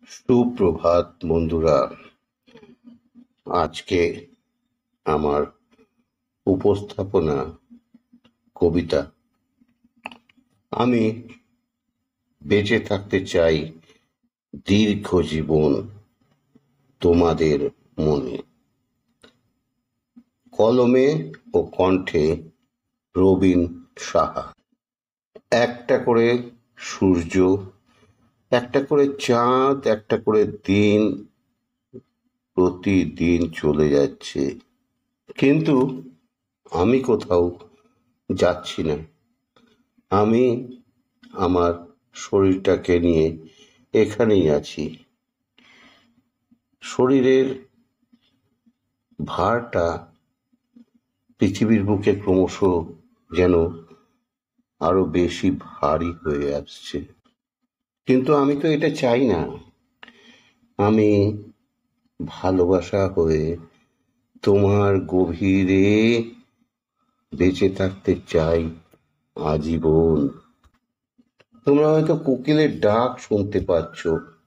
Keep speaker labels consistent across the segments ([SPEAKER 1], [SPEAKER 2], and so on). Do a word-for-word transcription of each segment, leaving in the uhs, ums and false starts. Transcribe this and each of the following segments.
[SPEAKER 1] সুপ্রভাত বন্ধুরা। আজকে আমার উপস্থাপনা কবিতা। আমি বেঁচে থাকতে চাই দীর্ঘ জীবন তোমাদের মনে। কলমে ও কণ্ঠে রবীন সাহা। একটা করে সূর্য, একটা করে চাঁদ, একটা করে দিন প্রতিদিন চলে যাচ্ছে, কিন্তু আমি কোথাও যাচ্ছি না। আমি আমার শরীরটাকে নিয়ে এখানেই আছি। শরীরের ভারটা পৃথিবীর বুকে ক্রমশ যেন আরো বেশি ভারী হয়ে আসছে, কিন্তু আমি তো এটা চাই না। আমি ভালোবাসা হয়ে তোমার গভীরে বেঁচে থাকতে চাই আজীবন। তোমরা হয়তো কোকিলের ডাক শুনতে পাচ্ছ।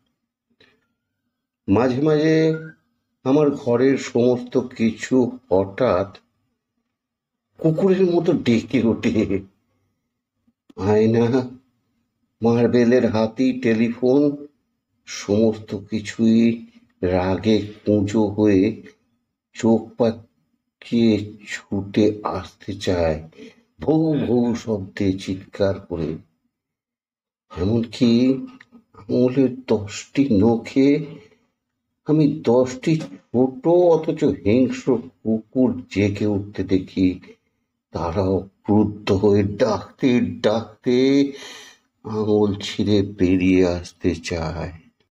[SPEAKER 1] মাঝে মাঝে আমার ঘরের সমস্ত কিছু হঠাৎ কুকুরের মতো ডেকে ওঠে। আয়না, মার্বেলের হাতি, টেলিফোন, সমস্ত কিছুই রাগে কুঁজো হয়ে চোখ পাকিয়ে ছুটে আসতে চায়, ভৌ ভৌ শব্দে চিৎকার করে। এমনকি আঙুলের দশটি নখে আমি দশটি ছোট অথচ হিংস্র কুকুর জেগে উঠতে দেখি। তারাও ক্রুদ্ধ হয়ে ডাকতে ডাকতে আঙুল ছিঁড়ে বেরিয়ে আসতে চায়।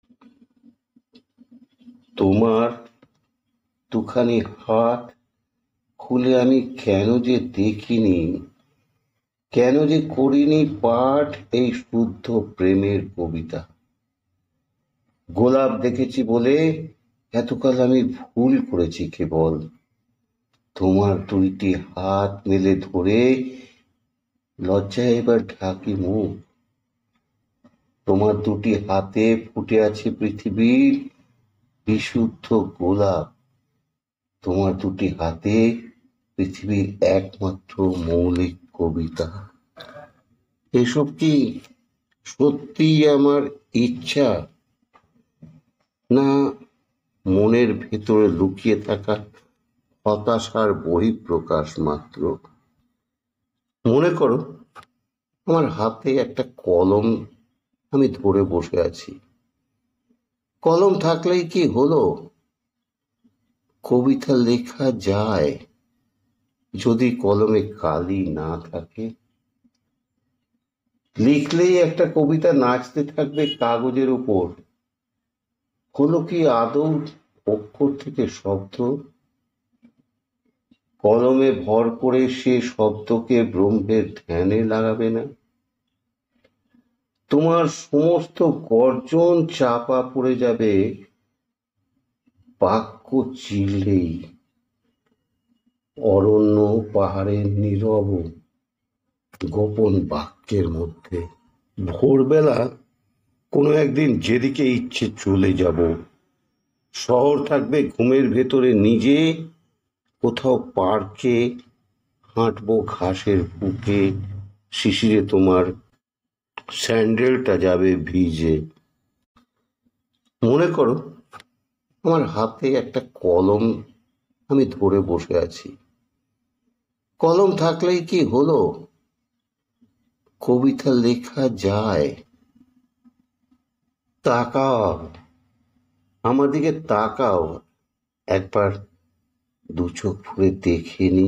[SPEAKER 1] তোমার দুখানি হাত খুলে আমি কেন যে দেখিনি, কেন যে করিনি পাঠ এই শুদ্ধ প্রেমের কবিতা। গোলাপ দেখেছি বলে এতকাল আমি ভুল করেছি কেবল। তোমার দুইটি হাত মেলে ধরে লজ্জায় এবার ঢাকি মুখ। তোমার দুটি হাতে ফুটে আছে পৃথিবীর বিশুদ্ধ গোলাপ। তোমার দুটি হাতে পৃথিবীর একমাত্র মৌলিক কবিতা। এসব কি সত্যিই আমার ইচ্ছা, না মনের ভেতরে লুকিয়ে থাকা হতাশার বহিঃপ্রকাশ মাত্র? মনে করো আমার হাতে একটা কলম, আমি ধরে বসে আছি। কলম থাকলেই কি হলো? কবিতা লেখা যায় যদি কলমে কালি না থাকে। লিখলেই একটা কবিতা নাচতে থাকবে কাগজের উপর। হলো কি আদৌ অক্ষর থেকে শব্দ? কলমে ভর করে সে শব্দকে ব্রহ্মের ধ্যানে লাগাবে না? তোমার সমস্ত গর্জন চাপা পড়ে যাবে বাক্য চিরলেই। অরণ্য পাহাড়ের নীরব গোপন বাক্যের মধ্যে। ভোরবেলা কোনো একদিন যেদিকে ইচ্ছে চলে যাব। শহর থাকবে ঘুমের ভেতরে নিজে, কোথাও পার্কে হাঁটবো ঘাসের বুকে, শিশিরে তোমার স্যান্ডেলটা যাবে ভিজে। মনে করো আমার হাতে একটা কলম, আমি ধরে বসে আছি। কলম থাকলেই কি হলো? কবিতা লেখা যায়। তাকাও, আমার দিকে তাকাও, একবার দু চোখ ভরে দেখে নি।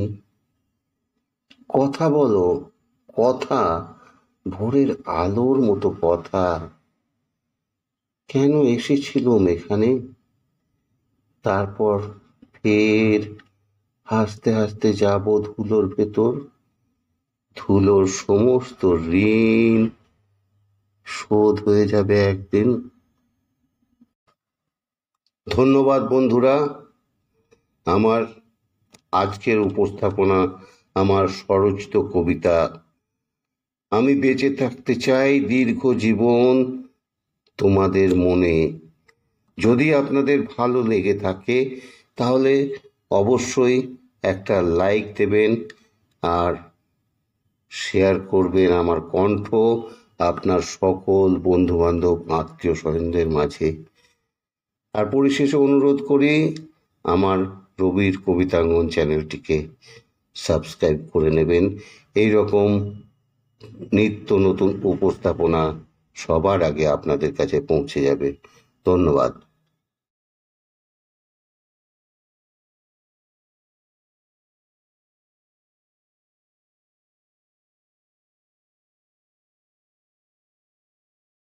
[SPEAKER 1] কথা বলো, কথা, ভোরের আলোর মতো কথা। কেন এসেছিলুম এখানে? তারপর ফের হাসতে হাসতে যাব ধুলোর ভেতর। ধুলোর সমস্ত ঋণ শোধ হয়ে যাবে একদিন। ধন্যবাদ বন্ধুরা। আমার আজকের উপস্থাপনা, আমার স্বরচিত কবিতা আমি বেঁচে থাকতে চাই দীর্ঘ জীবন তোমাদের মনে। যদি আপনাদের ভালো লেগে থাকে তাহলে অবশ্যই একটা লাইক দেবেন আর শেয়ার করবেন আমার কণ্ঠ আপনার সকল বন্ধুবান্ধব আত্মীয় স্বজনদের মাঝে। আর পরিশেষে অনুরোধ করি আমার রবির কবিতাঙ্গন চ্যানেলটিকে সাবস্ক্রাইব করে নেবেন। এই রকম নিত্য নতুন উপস্থাপনা সবার আগে আপনাদের কাছে পৌঁছে যাবে। ধন্যবাদ।